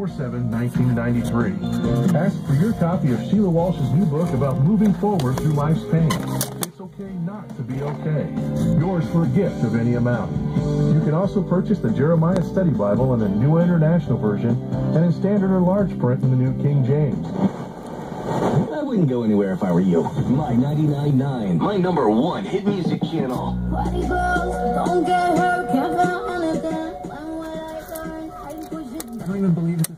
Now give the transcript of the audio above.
7, 1993. Ask for your copy of Sheila Walsh's new book about moving forward through life's pain. It's okay not to be okay. Yours for a gift of any amount. You can also purchase the Jeremiah Study Bible in the New International Version and in standard or large print in the New King James. I wouldn't go anywhere if I were you. My 99.9, my #1 hit music channel. Body blows, don't get hurt, can't feel anything. When will I turn? I push it. I don't even believe it.